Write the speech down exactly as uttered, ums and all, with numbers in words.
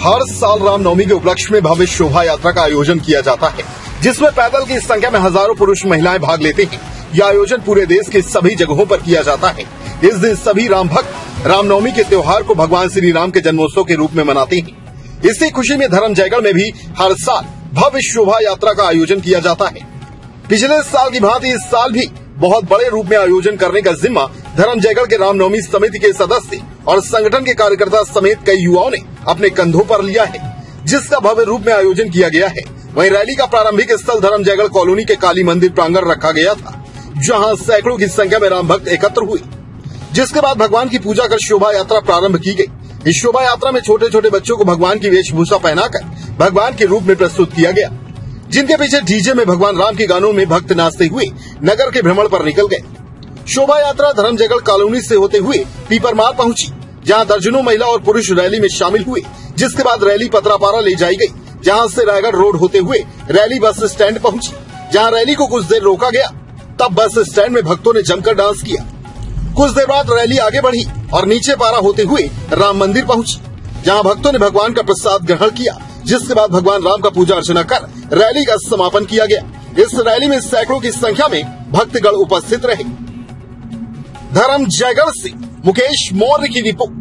हर साल रामनवमी के उपलक्ष्य में भव्य शोभा यात्रा का आयोजन किया जाता है, जिसमें पैदल की संख्या में हजारों पुरुष महिलाएं भाग लेते हैं। यह आयोजन पूरे देश के सभी जगहों पर किया जाता है। इस दिन सभी राम भक्त रामनवमी के त्योहार को भगवान श्री राम के जन्मोत्सव के रूप में मनाते हैं। इसी खुशी में धर्म जयगढ़ में भी हर साल भव्य शोभा यात्रा का आयोजन किया जाता है। पिछले साल की भांति इस साल भी बहुत बड़े रूप में आयोजन करने का जिम्मा धर्म जयगढ़ के रामनवमी समिति के सदस्य और संगठन के कार्यकर्ता समेत कई युवाओं ने अपने कंधों पर लिया है, जिसका भव्य रूप में आयोजन किया गया है। वहीं रैली का प्रारंभिक स्थल धर्म जयगढ़ कॉलोनी के काली मंदिर प्रांगण रखा गया था, जहां सैकड़ों की संख्या में राम भक्त एकत्र हुए, जिसके बाद भगवान की पूजा कर शोभा यात्रा प्रारंभ की गई। इस शोभा यात्रा में छोटे छोटे बच्चों को भगवान की वेशभूषा पहनाकर भगवान के रूप में प्रस्तुत किया गया, जिनके पीछे डीजे में भगवान राम के गानों में भक्त नाचते हुए नगर के भ्रमण पर निकल गए। शोभा यात्रा धर्म जयगढ़ कॉलोनी से होते हुए पीपरमार पहुंची, जहां दर्जनों महिला और पुरुष रैली में शामिल हुए। जिसके बाद रैली पतरापारा ले जाई गई, जहां से रायगढ़ रोड होते हुए रैली बस स्टैंड पहुंची, जहां रैली को कुछ देर रोका गया। तब बस स्टैंड में भक्तों ने जमकर डांस किया। कुछ देर बाद रैली आगे बढ़ी और नीचे पारा होते हुए राम मंदिर पहुंची, जहां भक्तों ने भगवान का प्रसाद ग्रहण किया। जिसके बाद भगवान राम का पूजा अर्चना कर रैली का समापन किया गया। इस रैली में सैकड़ों की संख्या में भक्तगण उपस्थित रहे। धर्म जयगढ़ से मुकेश मौर्य की रिपोर्ट।